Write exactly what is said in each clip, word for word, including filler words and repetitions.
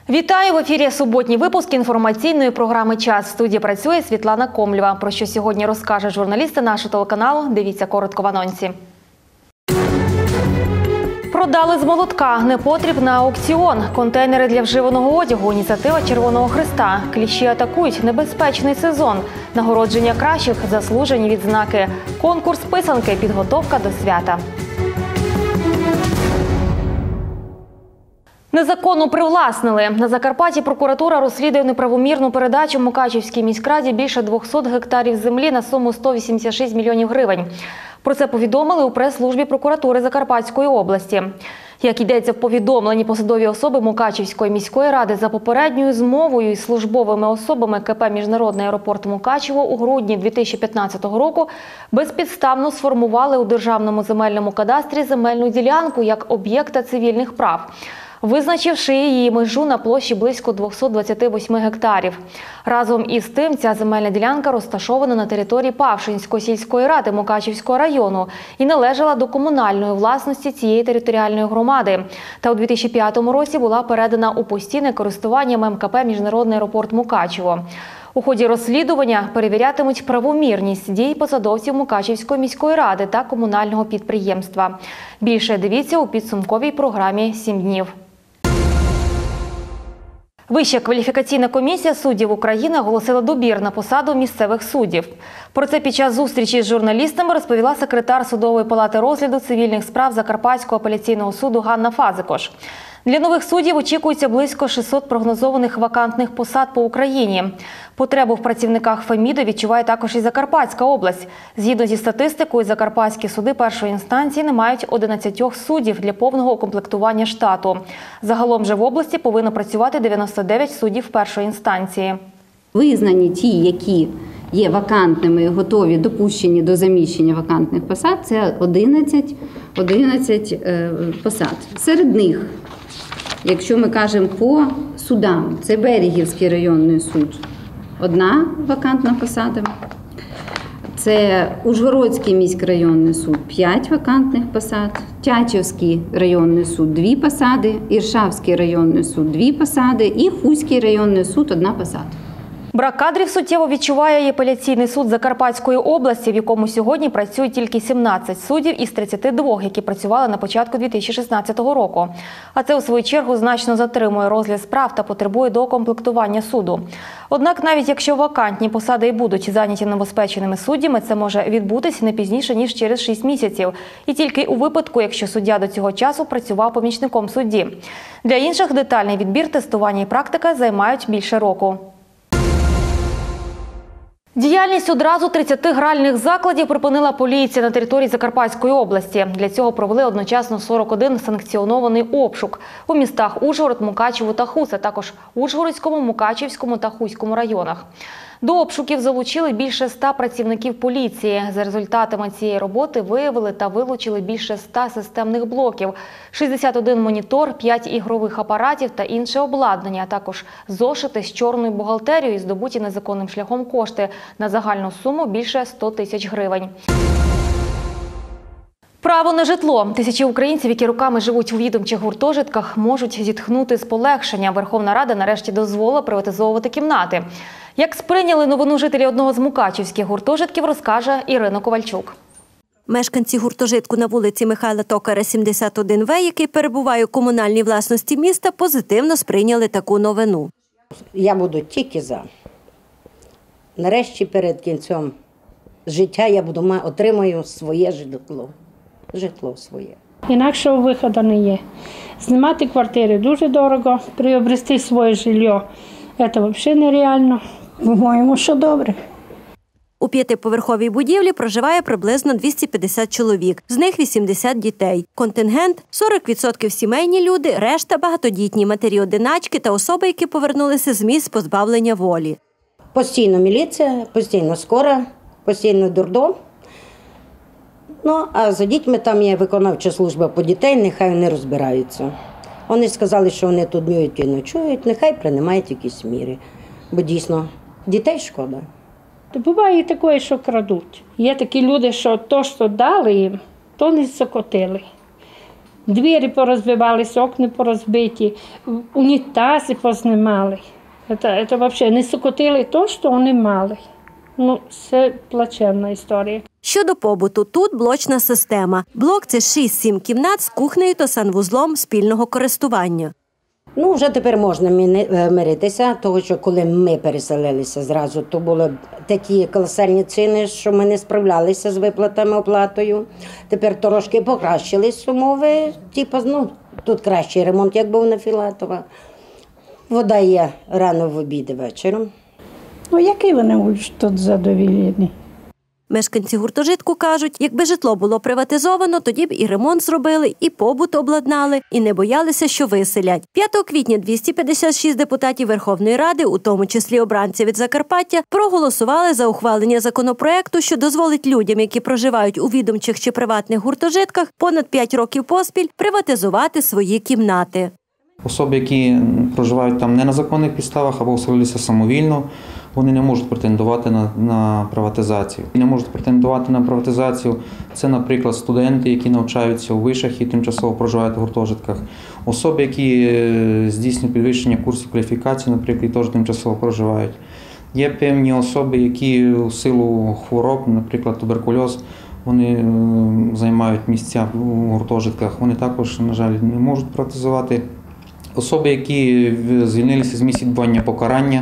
Вітаю! В ефірі суботній випуск інформаційної програми «Час». В студії працює Світлана Комлєва. Про що сьогодні розкаже журналісти нашого телеканалу, дивіться коротко в анонсі. Продали з молотка. Непотріб на аукціон. Контейнери для вживаного одягу. Ініціатива Червоного Хреста. Кліщі атакують. Небезпечний сезон. Нагородження кращих. Заслужені відзнаки. Конкурс писанки. Підготовка до свята. Незаконно привласнили. На Закарпатті прокуратура розслідує неправомірну передачу Мукачівській міськраді більше двохсот гектарів землі на суму сто вісімдесят шість мільйонів гривень. Про це повідомили у прес-службі прокуратури Закарпатської області. Як йдеться в повідомленні, посадові особи Мукачівської міської ради за попередньою змовою із службовими особами КП «Міжнародний аеропорт Мукачево» у грудні дві тисячі п'ятнадцятого року безпідставно сформували у Державному земельному кадастрі земельну ділянку як об'єкта цивільних прав, визначивши її межу на площі близько двохсот двадцяти восьми гектарів. Разом із тим, ця земельна ділянка розташована на території Павшинської сільської ради Мукачівського району і належала до комунальної власності цієї територіальної громади. Та у дві тисячі п'ятому році була передана у постійне користування МКП «Міжнародний аеропорт Мукачево». У ході розслідування перевірятимуть правомірність дій посадовців Мукачівської міської ради та комунального підприємства. Більше дивіться у підсумковій програмі «Сім днів». Вища кваліфікаційна комісія суддів України оголосила добір на посаду місцевих суддів. Про це під час зустрічі з журналістами розповіла секретар Судової палати розгляду цивільних справ Закарпатського апеляційного суду Ганна Фазикош. Для нових суддів очікується близько шестисот прогнозованих вакантних посад по Україні. Потребу в працівниках ФЕМІДу відчуває також і Закарпатська область. Згідно зі статистикою, закарпатські суди першої інстанції не мають одинадцяти суддів для повного укомплектування штату. Загалом же в області повинно працювати дев'яносто дев'ять суддів першої інстанції. Визнані ті, які є вакантними і готові, допущені до заміщення вакантних посад, це одинадцять, одинадцять е, посад. Серед них, якщо ми кажемо по судам, це Берегівський районний суд – одна вакантна посада, це Ужгородський міськрайонний суд – п'ять вакантних посад, Тячівський районний суд – дві посади, Іршавський районний суд – дві посади і Хуський районний суд – одна посада. Брак кадрів суттєво відчуває і апеляційний суд Закарпатської області, в якому сьогодні працюють тільки сімнадцять суддів із тридцяти двох, які працювали на початку дві тисячі шістнадцятого року. А це, у свою чергу, значно затримує розгляд справ та потребує доукомплектування суду. Однак, навіть якщо вакантні посади і будуть зайняті новоспеченими суддями, це може відбутися не пізніше, ніж через шість місяців. І тільки у випадку, якщо суддя до цього часу працював помічником судді. Для інших детальний відбір, тестування і практика займають більше року. Діяльність одразу тридцяти гральних закладів припинила поліція на території Закарпатської області. Для цього провели одночасно сорок один санкціонований обшук у містах Ужгород, Мукачево та Хуст, а також Ужгородському, Мукачівському та Хуському районах. До обшуків залучили більше ста працівників поліції. За результатами цієї роботи виявили та вилучили більше ста системних блоків, шістдесят один монітор, п'ять ігрових апаратів та інше обладнання, а також зошити з чорною бухгалтерією і здобуті незаконним шляхом кошти на загальну суму більше ста тисяч гривень. Право на житло. Тисячі українців, які роками живуть у відомчих гуртожитках, можуть зітхнути з полегшення. Верховна Рада нарешті дозволила приватизовувати кімнати. Як сприйняли новину жителі одного з мукачівських гуртожитків, розкаже Ірина Ковальчук. Мешканці гуртожитку на вулиці Михайла Токаря, сімдесят один В, який перебуває у комунальній власності міста, позитивно сприйняли таку новину. Я буду тільки за. Нарешті перед кінцем життя я буду мати, отримаю своє житло. Житло своє. Інакшого виходу не є. Знімати квартири дуже дорого, приобрести своє житло – це взагалі нереально. По-моєму, що добре. У п'ятиповерховій будівлі проживає приблизно двісті п'ятдесят чоловік, з них вісімдесят дітей. Контингент – сорок відсотків сімейні люди, решта – багатодітні матері-одиначки та особи, які повернулися з місць позбавлення волі. Постійно міліція, постійно скора, постійно дурдом. Ну, а за дітьми там є виконавча служба по дітей, нехай вони розбираються. Вони сказали, що вони тут днюють і ночують, нехай приймають якісь міри. Бо дійсно, дітей шкода. Буває і таке, що крадуть. Є такі люди, що то, що дали їм, то не закотили. Двері порозбивалися, окна порозбиті, унітази познімали. Це, це взагалі не сокотили те, що вони мали. Ну, це плачевна історія. Щодо побуту, тут блочна система. Блок – це шість-сім кімнат з кухнею та санвузлом спільного користування. Ну, вже тепер можна міни- миритися, тому що коли ми переселилися зразу, то були такі колосальні ціни, що ми не справлялися з виплатами, оплатою. Тепер трошки покращились умови, типу, ну, тут кращий ремонт, як був на Філатова. Вода є рано в обід і вечором. Ну, які вони тут задоволені? Мешканці гуртожитку кажуть, якби житло було приватизовано, тоді б і ремонт зробили, і побут обладнали, і не боялися, що виселять. п'ятого квітня двісті п'ятдесят шість депутатів Верховної Ради, у тому числі обранці від Закарпаття, проголосували за ухвалення законопроекту, що дозволить людям, які проживають у відомчих чи приватних гуртожитках, понад п'ять років поспіль приватизувати свої кімнати. Особи, які проживають там не на законних підставах або оселилися самовільно, вони не можуть претендувати на, на приватизацію. Не можуть претендувати на приватизацію – це, наприклад, студенти, які навчаються у вишах і тимчасово проживають у гуртожитках. Особи, які здійснюють підвищення курсів кваліфікації, наприклад, теж тимчасово проживають. Є певні особи, які у силу хвороб, наприклад, туберкульоз, вони займають місця у гуртожитках, вони також, на жаль, не можуть приватизувати. Особи, які звільнилися з місць відбування покарання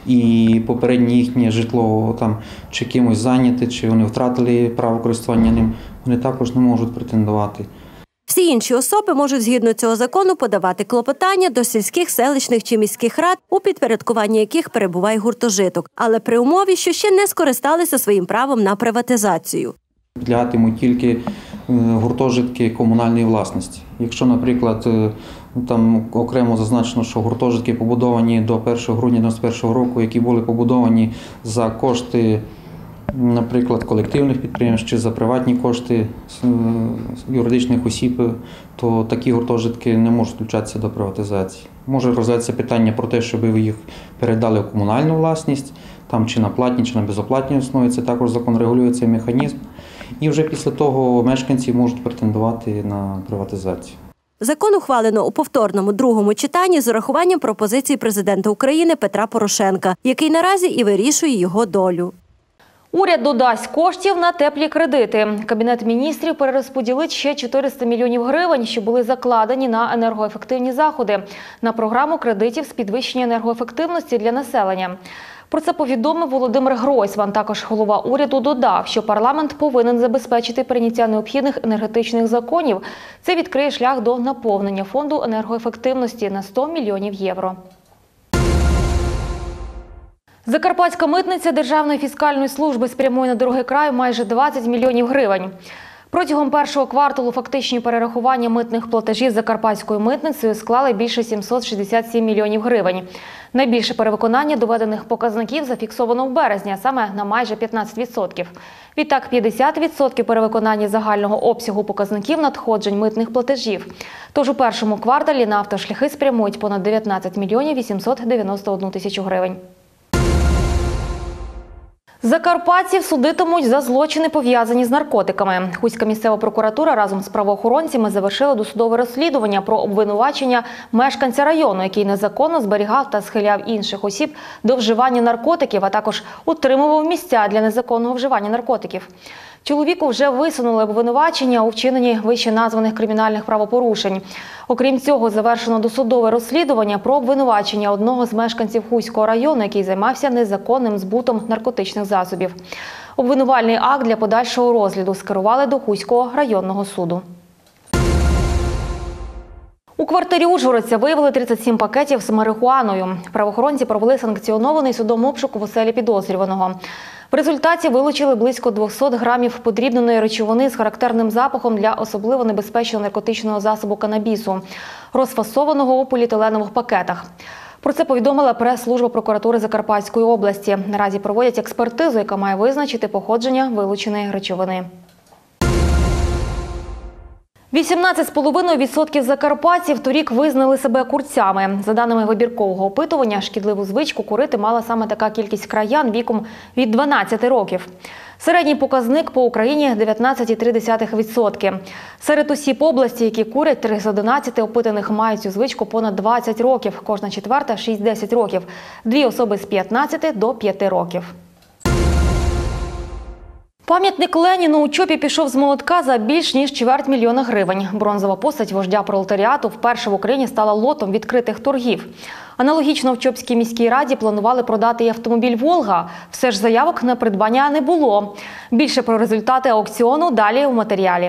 і попереднє їхнє житло там чи кимось зайняте, чи вони втратили право користування ним, вони також не можуть претендувати. Всі інші особи можуть згідно цього закону подавати клопотання до сільських, селищних чи міських рад, у підпорядкуванні яких перебуває гуртожиток, але при умові, що ще не скористалися своїм правом на приватизацію. Підлягатимуть тільки гуртожитки комунальної власності. Якщо, наприклад, там окремо зазначено, що гуртожитки побудовані до першого грудня дев'яносто першого року, які були побудовані за кошти, наприклад, колективних підприємств чи за приватні кошти юридичних осіб, то такі гуртожитки не можуть включатися до приватизації. Може розглядатися питання про те, щоб їх передали в комунальну власність, там чи на платній, чи на безоплатній основі, це також закон регулює цей механізм. І вже після того мешканці можуть претендувати на приватизацію. Закон ухвалено у повторному другому читанні з урахуванням пропозицій президента України Петра Порошенка, який наразі і вирішує його долю. Уряд додасть коштів на теплі кредити. Кабінет міністрів перерозподілить ще чотириста мільйонів гривень, що були закладені на енергоефективні заходи, на програму кредитів з підвищення енергоефективності для населення. Про це повідомив Володимир Гройсман. Також голова уряду додав, що парламент повинен забезпечити прийняття необхідних енергетичних законів. Це відкриє шлях до наповнення фонду енергоефективності на сто мільйонів євро. Закарпатська митниця Державної фіскальної служби спрямує на дороги краю майже двадцять мільйонів гривень. Протягом першого кварталу фактичні перерахування митних платежів Закарпатською митницею склали більше сімсот шістдесят сім мільйонів гривень. Найбільше перевиконання доведених показників зафіксовано в березні, а саме на майже п'ятнадцять відсотків. Відтак, п'ятдесят відсотків перевиконання загального обсягу показників надходжень митних платежів. Тож у першому кварталі на автошляхи спрямують понад дев'ятнадцять мільйонів вісімсот дев'яносто одну тисячу гривень. Закарпатців судитимуть за злочини, пов'язані з наркотиками. Хуська місцева прокуратура разом з правоохоронцями завершила досудове розслідування про обвинувачення мешканця району, який незаконно зберігав та схиляв інших осіб до вживання наркотиків, а також утримував місця для незаконного вживання наркотиків. Чоловіку вже висунули обвинувачення у вчиненні вище названих кримінальних правопорушень. Окрім цього, завершено досудове розслідування про обвинувачення одного з мешканців Хуського району, який займався незаконним збутом наркотичних засобів. Обвинувальний акт для подальшого розгляду скерували до Хуського районного суду. У квартирі ужгородця виявили тридцять сім пакетів з марихуаною. Правоохоронці провели санкціонований судом обшук в оселі підозрюваного. В результаті вилучили близько двохсот грамів подрібненої речовини з характерним запахом для особливо небезпечного наркотичного засобу канабісу, розфасованого у поліетиленових пакетах. Про це повідомила прес-служба прокуратури Закарпатської області. Наразі проводять експертизу, яка має визначити походження вилученої речовини. вісімнадцять цілих п'ять десятих відсотка закарпатців торік визнали себе курцями. За даними вибіркового опитування, шкідливу звичку курити мала саме така кількість краян віком від дванадцяти років. Середній показник по Україні – дев'ятнадцять цілих три десятих відсотка. Серед осіб області, які курять, три з одинадцяти опитаних мають цю звичку понад двадцять років, кожна четверта – шість-десять років, дві особи з п'ятнадцяти до п'яти років. Пам'ятник Леніну у Чопі пішов з молотка за більш ніж чверть мільйона гривень. Бронзова постать вождя пролетаріату вперше в Україні стала лотом відкритих торгів. Аналогічно в Чопській міській раді планували продати і автомобіль «Волга». Все ж заявок на придбання не було. Більше про результати аукціону далі у матеріалі.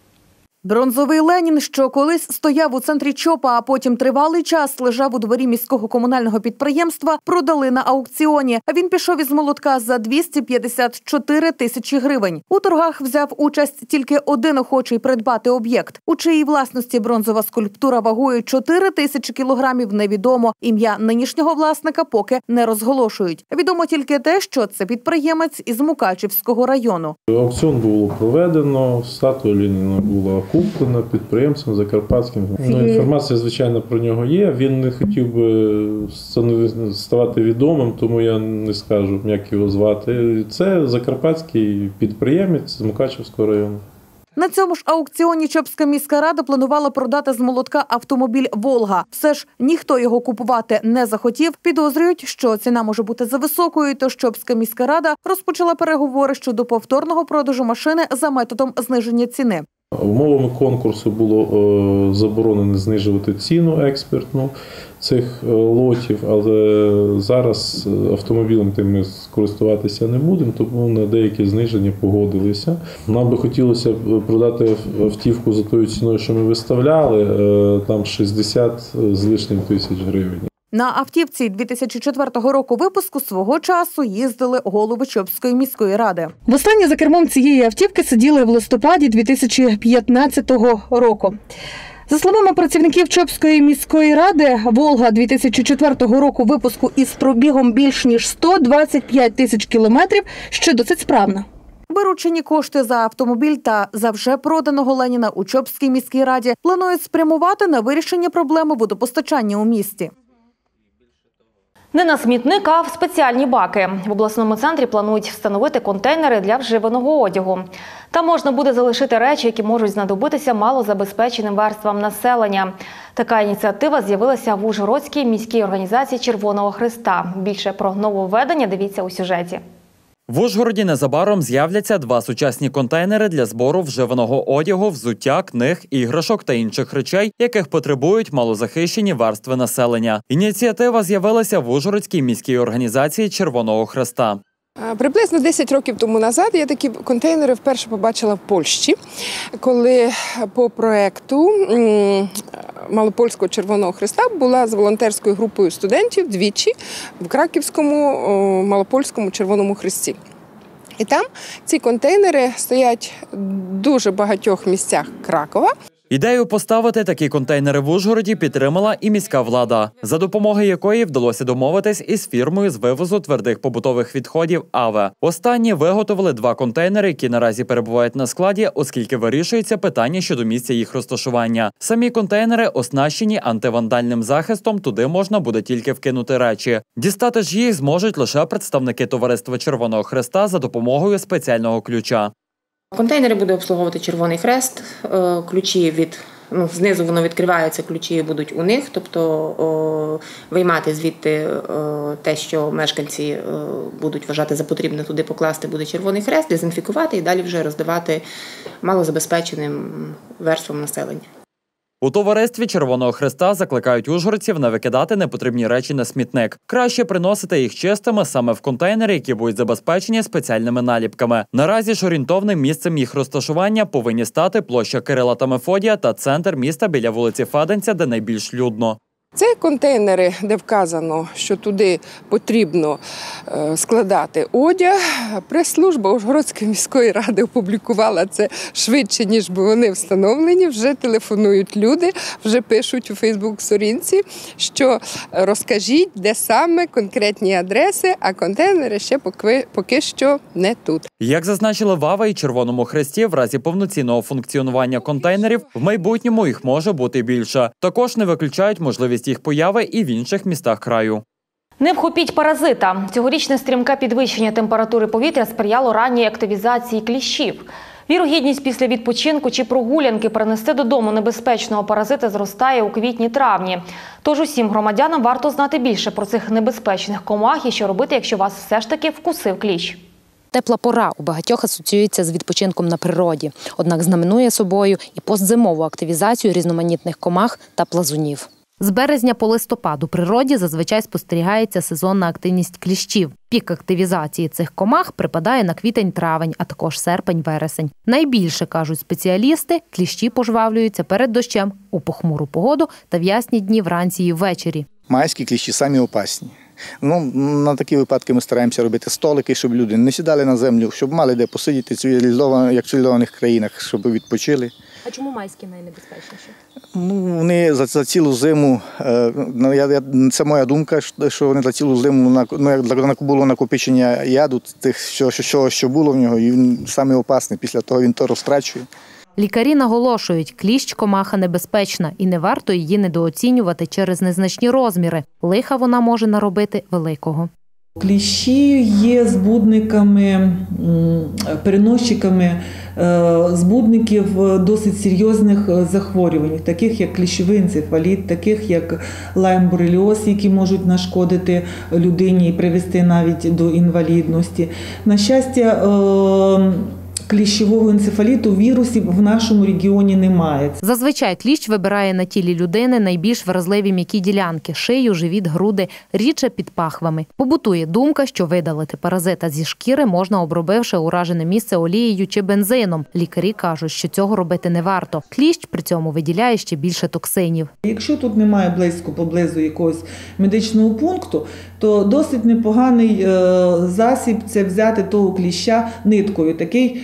Бронзовий Ленін, що колись стояв у центрі Чопа, а потім тривалий час лежав у дворі міського комунального підприємства, продали на аукціоні. Він пішов із молотка за двісті п'ятдесят чотири тисячі гривень. У торгах взяв участь тільки один охочий придбати об'єкт. У чиїй власності бронзова скульптура вагою чотири тисячі кілограмів невідомо. Ім'я нинішнього власника поки не розголошують. Відомо тільки те, що це підприємець із Мукачівського району. Аукціон було проведено, статуя Леніна була куплена підприємцем закарпатським. Ну, інформація, звичайно, про нього є. Він не хотів би ставати відомим, тому я не скажу, як його звати. Це закарпатський підприємець з Мукачівського району. На цьому ж аукціоні Чопська міська рада планувала продати з молотка автомобіль «Волга». Все ж ніхто його купувати не захотів. Підозрюють, що ціна може бути зависокою, тож Чопська міська рада розпочала переговори щодо повторного продажу машини за методом зниження ціни. Умовами конкурсу було е, заборонено знижувати ціну експертну цих е, лотів, але зараз автомобілем тим ми користуватися не будемо, тому на деякі зниження погодилися. Нам би хотілося продати автівку за тою ціною, що ми виставляли, е, там шістдесят з лишнім тисяч гривень. На автівці дві тисячі четвертого року випуску свого часу їздили голови Чопської міської ради. Востаннє за кермом цієї автівки сиділи в листопаді дві тисячі п'ятнадцятого року. За словами працівників Чопської міської ради, «Волга» дві тисячі четвертого року випуску із пробігом більш ніж сто двадцять п'ять тисяч кілометрів ще досить справна. Виручені кошти за автомобіль та за вже проданого Леніна у Чопській міській раді планують спрямувати на вирішення проблеми водопостачання у місті. Не на смітник, а в спеціальні баки. В обласному центрі планують встановити контейнери для вживаного одягу. Там можна буде залишити речі, які можуть знадобитися малозабезпеченим верствам населення. Така ініціатива з'явилася в Ужгородській міській організації Червоного Хреста. Більше про нововведення дивіться у сюжеті. В Ужгороді незабаром з'являться два сучасні контейнери для збору вживаного одягу, взуття, книг, іграшок та інших речей, яких потребують малозахищені верстви населення. Ініціатива з'явилася в Ужгородській міській організації Червоного Хреста. Приблизно десять років тому назад я такі контейнери вперше побачила в Польщі, коли по проєкту Малопольського Червоного Хреста була з волонтерською групою студентів двічі в Краківському Малопольському Червоному Хресті. І там ці контейнери стоять в дуже багатьох місцях Кракова. Ідею поставити такі контейнери в Ужгороді підтримала і міська влада, за допомогою якої вдалося домовитись із фірмою з вивозу твердих побутових відходів «Аве». Останні виготовили два контейнери, які наразі перебувають на складі, оскільки вирішується питання щодо місця їх розташування. Самі контейнери оснащені антивандальним захистом, туди можна буде тільки вкинути речі. Дістати ж їх зможуть лише представники Товариства Червоного Хреста за допомогою спеціального ключа. Контейнери буде обслуговувати Червоний Хрест, ключі від, ну, знизу воно відкривається, ключі будуть у них, тобто о, виймати звідти о, те, що мешканці о, будуть вважати за потрібне туди покласти, буде Червоний Хрест, дезінфікувати і далі вже роздавати малозабезпеченим верствам населення. У Товаристві Червоного Хреста закликають ужгородців не викидати непотрібні речі на смітник. Краще приносити їх чистими саме в контейнери, які будуть забезпечені спеціальними наліпками. Наразі ж орієнтовним місцем їх розташування повинні стати площа Кирила та Мефодія та центр міста біля вулиці Феденця, де найбільш людно. Це контейнери, де вказано, що туди потрібно складати одяг. Прес-служба Ужгородської міської ради опублікувала це швидше, ніж вони встановлені. Вже телефонують люди, вже пишуть у Фейсбук-сторінці, що розкажіть, де саме конкретні адреси, а контейнери ще поки, поки що не тут. Як зазначили в АВЕ і Червоному Хресті, в разі повноцінного функціонування контейнерів в майбутньому їх може бути більше. Також не виключають можливість їх появи і в інших містах краю. Не вхопіть паразита. Цьогорічне стрімке підвищення температури повітря сприяло ранній активізації кліщів. Вірогідність після відпочинку чи прогулянки перенести додому небезпечного паразита зростає у квітні-травні. Тож усім громадянам варто знати більше про цих небезпечних комах і що робити, якщо вас все ж таки вкусив кліщ. Тепла пора у багатьох асоціюється з відпочинком на природі, однак знаменує собою і постзимову активізацію різноманітних комах та плазунів. З березня по листопад у природі зазвичай спостерігається сезонна активність кліщів. Пік активізації цих комах припадає на квітень-травень, а також серпень-вересень. Найбільше, кажуть спеціалісти, кліщі пожвавлюються перед дощем, у похмуру погоду та в ясні дні вранці і ввечері. Майські кліщі самі опасні. Ну, на такі випадки ми стараємося робити столики, щоб люди не сідали на землю, щоб мали де посидіти, як в цивілізованих країнах, щоб відпочили. А чому майські найнебезпечніші? Ну, вони за, за цілу зиму, ну, я, я, це моя думка, що вони за цілу зиму, ну, як було накопичення яду, тих, що, що, що було в нього, і він саме опасний, після того він то розтрачує. Лікарі наголошують, кліщ – комаха небезпечна і не варто її недооцінювати через незначні розміри. Лиха вона може наробити великого. Кліщі є збудниками, переносчиками збудників досить серйозних захворювань, таких як кліщовий енцефаліт, таких як лайм-бореліоз, які можуть нашкодити людині і привести навіть до інвалідності. На щастя, кліщового енцефаліту вірусів в нашому регіоні немає. Зазвичай кліщ вибирає на тілі людини найбільш вразливі м'які ділянки – шию, живіт, груди, рідше під пахвами. Побутує думка, що видалити паразита зі шкіри можна, обробивши уражене місце олією чи бензином. Лікарі кажуть, що цього робити не варто. Кліщ при цьому виділяє ще більше токсинів. Якщо тут немає близько поблизу якогось медичного пункту, то досить непоганий засіб – це взяти того кліща ниткою. Такий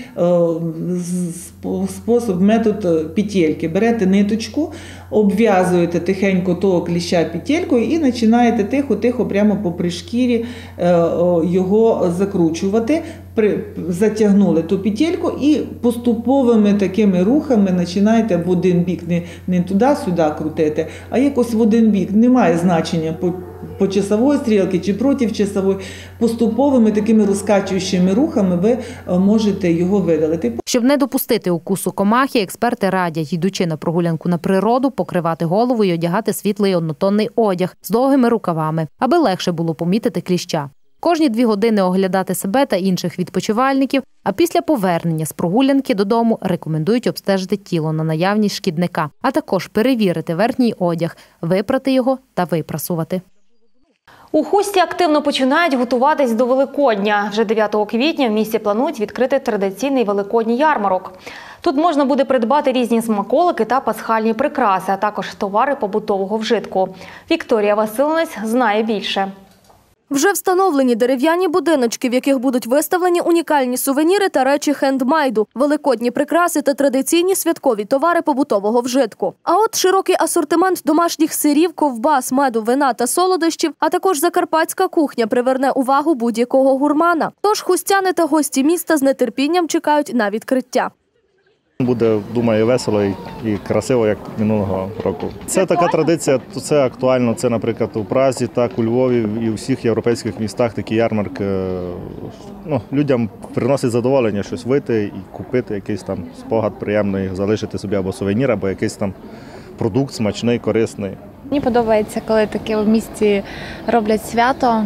спосіб, метод петельки. Берете ниточку, обв'язуєте тихенько того кліща петелькою і починаєте тихо-тихо прямо попри шкірі його закручувати. Затягнули ту петельку і поступовими такими рухами починаєте в один бік, не, не туди-сюди крутити, а якось в один бік. Немає значення по, по часової стрілки чи проти часової. Поступовими такими розкачуючими рухами ви можете його видалити. Щоб не допустити укусу комахи, експерти радять, йдучи на прогулянку на природу, покривати голову і одягати світлий однотонний одяг з довгими рукавами, аби легше було помітити кліща. Кожні дві години оглядати себе та інших відпочивальників, а після повернення з прогулянки додому рекомендують обстежити тіло на наявність шкідника, а також перевірити верхній одяг, випрати його та випрасувати. У Хусті активно починають готуватись до Великодня. Вже дев'ятого квітня в місті планують відкрити традиційний великодній ярмарок. Тут можна буде придбати різні смаколики та пасхальні прикраси, а також товари побутового вжитку. Вікторія Василинець знає більше. Вже встановлені дерев'яні будиночки, в яких будуть виставлені унікальні сувеніри та речі хендмейду, великодні прикраси та традиційні святкові товари побутового вжитку. А от широкий асортимент домашніх сирів, ковбас, меду, вина та солодощів, а також закарпатська кухня приверне увагу будь-якого гурмана. Тож хустяни та гості міста з нетерпінням чекають на відкриття. Буде, думаю, весело і красиво, як минулого року. Це така традиція, це актуально. Це, наприклад, у Празі, так, у Львові і у всіх європейських містах такі ярмарки. Ну, людям приносить задоволення щось вийти і купити якийсь там спогад приємний, залишити собі або сувенір, або якийсь там продукт смачний, корисний. Мені подобається, коли таке в місті роблять свято.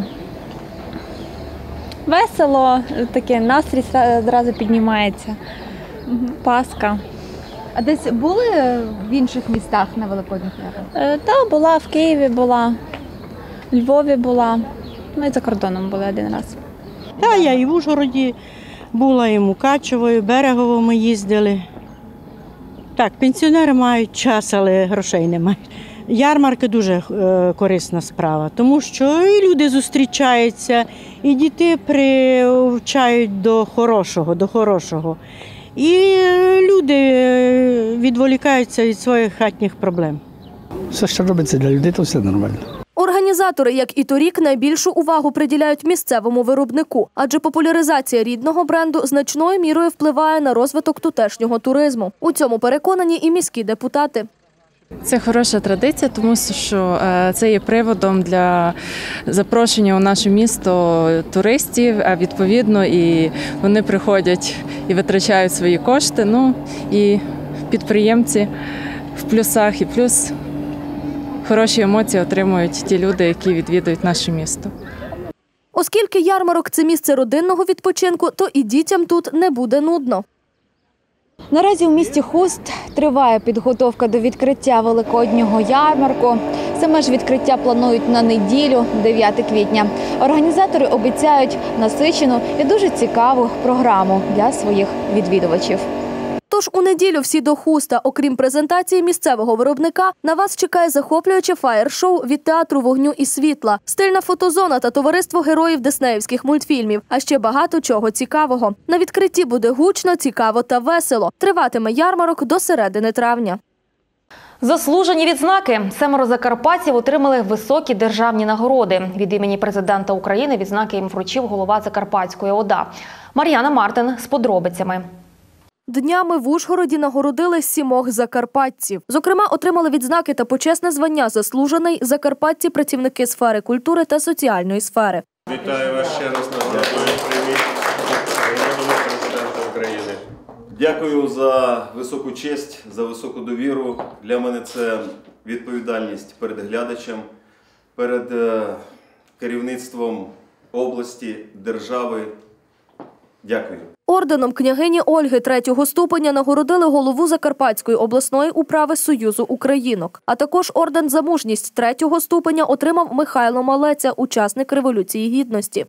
Весело, такий настрій одразу піднімається. Пасха. А десь були в інших містах на Великодніх ярмарках? Так, була в Києві, була, в Львові була, ну і за кордоном були один раз. Так, я і в Ужгороді була, і в Мукачево, і в Берегово ми їздили. Так, пенсіонери мають час, але грошей немає. Ярмарки дуже е, корисна справа, тому що і люди зустрічаються, і діти привчають до хорошого, до хорошого. І люди відволікаються від своїх хатніх проблем. Все, що робиться для людей, то все нормально. Організатори, як і торік, найбільшу увагу приділяють місцевому виробнику, адже популяризація рідного бренду значною мірою впливає на розвиток тутешнього туризму. У цьому переконані і міські депутати. Це хороша традиція, тому що це є приводом для запрошення у наше місто туристів, а відповідно і вони приходять і витрачають свої кошти, ну і підприємці в плюсах, і плюс хороші емоції отримують ті люди, які відвідують наше місто. Оскільки ярмарок – це місце родинного відпочинку, то і дітям тут не буде нудно. Наразі у місті Хуст триває підготовка до відкриття Великоднього ярмарку. Саме ж відкриття планують на неділю, дев'яте квітня. Організатори обіцяють насичену і дуже цікаву програму для своїх відвідувачів. Тож у неділю всі до Хуста, окрім презентації місцевого виробника, на вас чекає захоплююче фаєр-шоу від театру вогню і світла, стильна фотозона та товариство героїв диснеївських мультфільмів, а ще багато чого цікавого. На відкритті буде гучно, цікаво та весело. Триватиме ярмарок до середини травня. Заслужені відзнаки. Семеро закарпатців отримали високі державні нагороди. Від імені президента України відзнаки їм вручив голова Закарпатської ОДА. Мар'яна Мартин з подробицями. Днями в Ужгороді нагородили сімох закарпатців. Зокрема, отримали відзнаки та почесне звання «Заслужений» закарпатці працівники сфери культури та соціальної сфери. Вітаю вас ще раз на нагородній премії народного президента України. Дякую за високу честь, за високу довіру. Для мене це відповідальність перед глядачем, перед керівництвом області, держави. Дякую. Орденом княгині Ольги третього ступеня нагородили голову Закарпатської обласної управи Союзу українок. А також орден за мужність третього ступеня отримав Михайло Малеця, учасник Революції Гідності.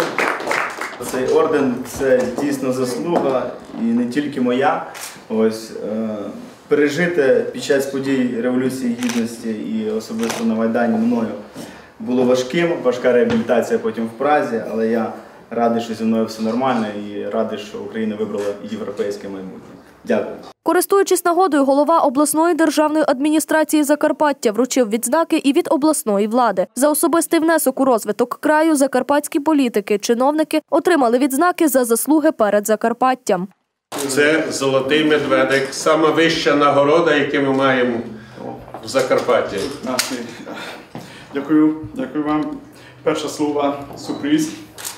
Цей орден – це дійсно заслуга, і не тільки моя. Ось, е, пережити під час подій Революції Гідності і особисто на Майдані мною було важким. Важка реабілітація потім в Празі, але я радий, що зі мною все нормально і радий, що Україна вибрала європейське майбутнє. Дякую. Користуючись нагодою, голова обласної державної адміністрації Закарпаття вручив відзнаки і від обласної влади. За особистий внесок у розвиток краю закарпатські політики, чиновники отримали відзнаки за заслуги перед Закарпаттям. Це золотий медведик, сама вища нагорода, яку ми маємо в Закарпатті. Дякую, дякую вам. Перше слово – сюрприз.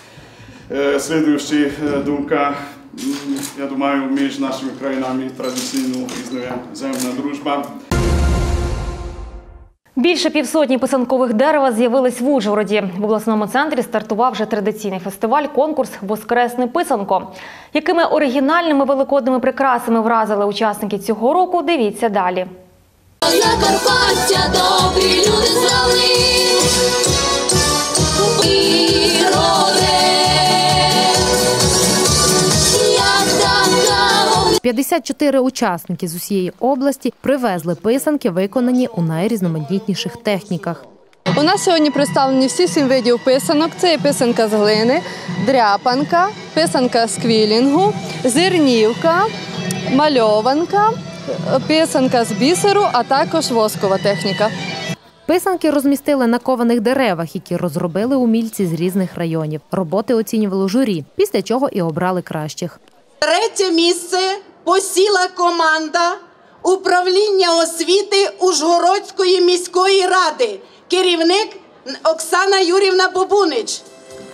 Слідуюча думка, я думаю, між нашими країнами традиційно існує взаємна дружба. Більше півсотні писанкових дерева з'явились в Ужгороді. В обласному центрі стартував вже традиційний фестиваль-конкурс «Воскресне писанко». Якими оригінальними великодними прикрасами вразили учасники цього року, дивіться далі. Закарпаття добрі люди знали. п'ятдесят чотири учасники з усієї області привезли писанки, виконані у найрізноманітніших техніках. У нас сьогодні представлені всі сім видів писанок. Це є писанка з глини, дряпанка, писанка з квілінгу, зернівка, мальованка, писанка з бісеру, а також воскова техніка. Писанки розмістили на кованих деревах, які розробили умільці з різних районів. Роботи оцінювало журі, після чого і обрали кращих. Третє місце посіла команда управління освіти Ужгородської міської ради. Керівник Оксана Юрівна Бобунич.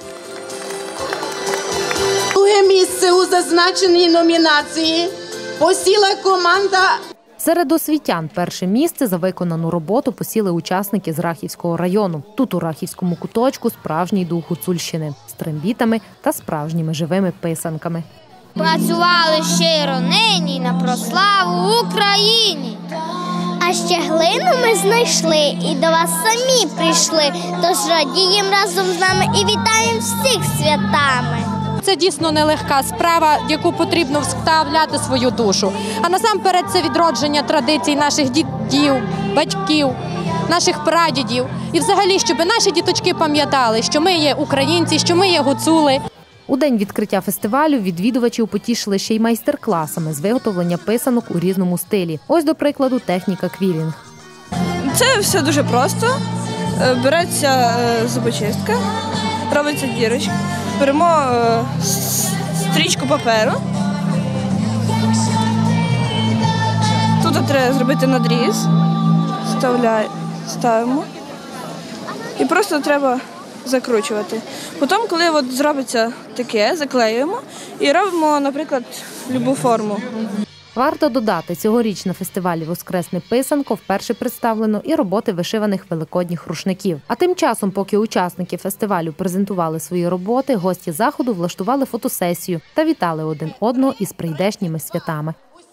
Друге місце у зазначеній номінації посіла команда... Серед освітян перше місце за виконану роботу посіли учасники з Рахівського району. Тут у Рахівському куточку справжній дух Гуцульщини з трембітами та справжніми живими писанками. Працювали щиро нині на прославу Україні. А ще глину ми знайшли і до вас самі прийшли. Тож радіємо разом з нами і вітаємо всіх святами. Це дійсно нелегка справа, в яку потрібно вставляти свою душу. А насамперед це відродження традицій наших дідів, батьків, наших прадідів. І взагалі, щоб наші діточки пам'ятали, що ми є українці, що ми є гуцули. У день відкриття фестивалю відвідувачів потішили ще й майстер-класами з виготовлення писанок у різному стилі. Ось, до прикладу, техніка квілінг. Це все дуже просто. Береться зубочистка, робиться дірочка, беремо стрічку паперу. Тут треба зробити надріз, вставляємо, ставимо і просто треба закручувати. Потім, коли от зробиться таке, заклеюємо і робимо, наприклад, будь-яку форму. Варто додати, цьогоріч на фестивалі «Воскресне писанко» вперше представлено і роботи вишиваних великодніх рушників. А тим часом, поки учасники фестивалю презентували свої роботи, гості заходу влаштували фотосесію та вітали один одного із прийдешніми святами.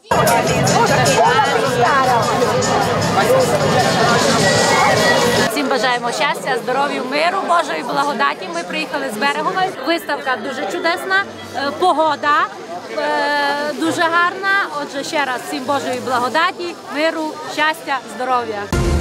Всім бажаємо щастя, здоров'я, миру, Божої благодаті. Ми приїхали з Берегова. Виставка дуже чудесна, погода дуже гарна. Отже, ще раз всім Божої благодаті, миру, щастя, здоров'я.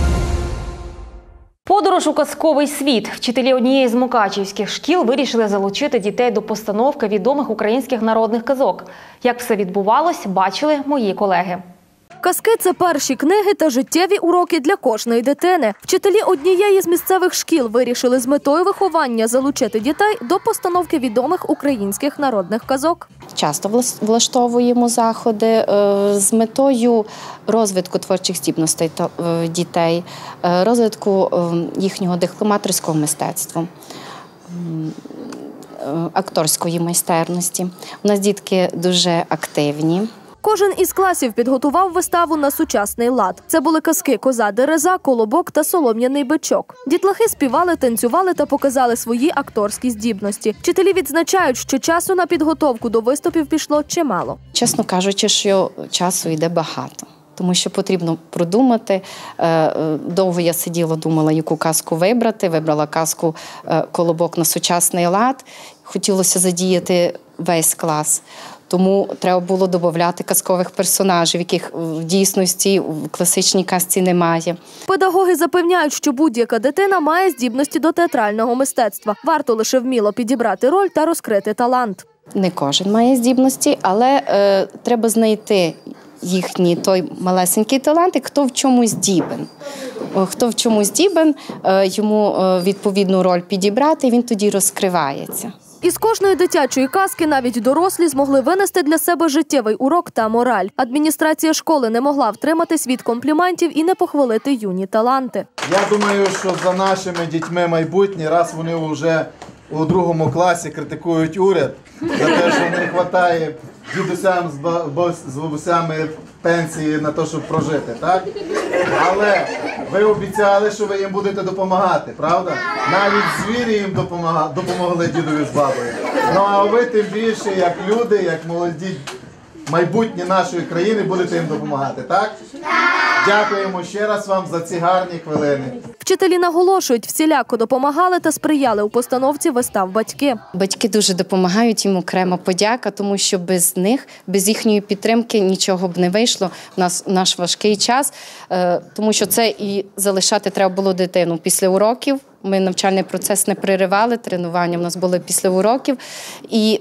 Подорож у казковий світ. Вчителі однієї з мукачівських шкіл вирішили залучити дітей до постановки відомих українських народних казок. Як все відбувалось, бачили мої колеги. Казки – це перші книги та життєві уроки для кожної дитини. Вчителі однієї з місцевих шкіл вирішили з метою виховання залучити дітей до постановки відомих українських народних казок. Часто влаштовуємо заходи з метою розвитку творчих здібностей дітей, розвитку їхнього декламаторського мистецтва, акторської майстерності. У нас дітки дуже активні. Кожен із класів підготував виставу на сучасний лад. Це були казки «Коза Дереза», «Колобок» та «Солом'яний бичок». Дітлахи співали, танцювали та показали свої акторські здібності. Вчителі відзначають, що часу на підготовку до виступів пішло чимало. Чесно кажучи, що часу йде багато. Тому що потрібно продумати. Довго я сиділа, думала, яку казку вибрати. Вибрала казку «Колобок» на сучасний лад. Хотілося задіяти весь клас. Тому треба було додати казкових персонажів, яких в дійсності в класичній казці немає. Педагоги запевняють, що будь-яка дитина має здібності до театрального мистецтва. Варто лише вміло підібрати роль та розкрити талант. Не кожен має здібності, але е, треба знайти їхній той малесенький талант, і хто в чомусь здібен. Хто в чомусь здібен, е, йому е, відповідну роль підібрати, і він тоді розкривається. Із кожної дитячої казки навіть дорослі змогли винести для себе життєвий урок та мораль. Адміністрація школи не могла втриматись від компліментів і не похвалити юні таланти. Я думаю, що за нашими дітьми майбутнє, раз вони вже у другому класі критикують уряд за те, що не вистачає дідусям з бабусями пенсії на те, щоб прожити, так? Але ви обіцяли, що ви їм будете допомагати, правда? Навіть звірі їм допомогли дідові з бабою. Ну а ви тим більше, як люди, як молоді майбутнє нашої країни, будете їм допомагати, так? Дякуємо ще раз вам за ці гарні хвилини. Вчителі наголошують, всіляко допомагали та сприяли у постановці вистав батьки. Батьки дуже допомагають, їм окрема подяка, тому що без них, без їхньої підтримки нічого б не вийшло в нас, наш важкий час, тому що це і залишати треба було дитину після уроків. Ми навчальний процес не переривали, тренування в нас були після уроків. І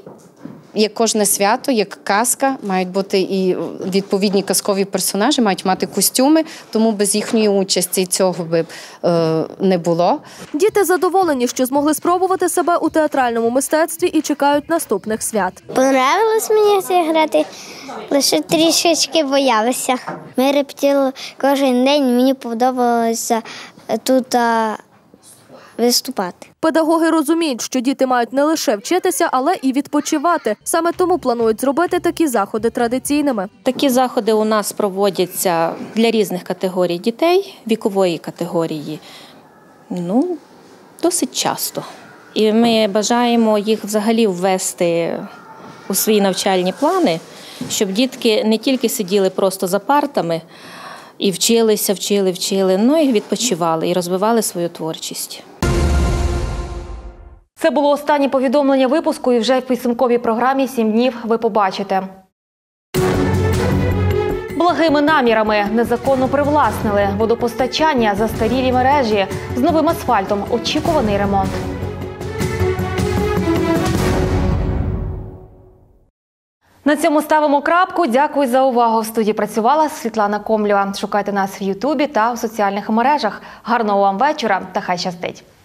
як кожне свято, як казка, мають бути і відповідні казкові персонажі, мають мати костюми, тому без їхньої участі цього б е, не було. Діти задоволені, що змогли спробувати себе у театральному мистецтві і чекають наступних свят. Понравилось мені зіграти, лише трішечки боялися. Ми репетили кожен день, мені подобалося тут а, виступати. Педагоги розуміють, що діти мають не лише вчитися, але і відпочивати. Саме тому планують зробити такі заходи традиційними. Такі заходи у нас проводяться для різних категорій дітей, вікової категорії, ну, досить часто. І ми бажаємо їх взагалі ввести у свої навчальні плани, щоб дітки не тільки сиділи просто за партами і вчилися, вчили, вчили, але й відпочивали і розвивали свою творчість. Це було останнє повідомлення випуску, і вже в підсумковій програмі «Сім днів» ви побачите. Благими намірами незаконно привласнили водопостачання, застарілі мережі. З новим асфальтом очікуваний ремонт. На цьому ставимо крапку. Дякую за увагу. В студії працювала Світлана Комлєва. Шукайте нас в Ютубі та в соціальних мережах. Гарного вам вечора та хай щастить!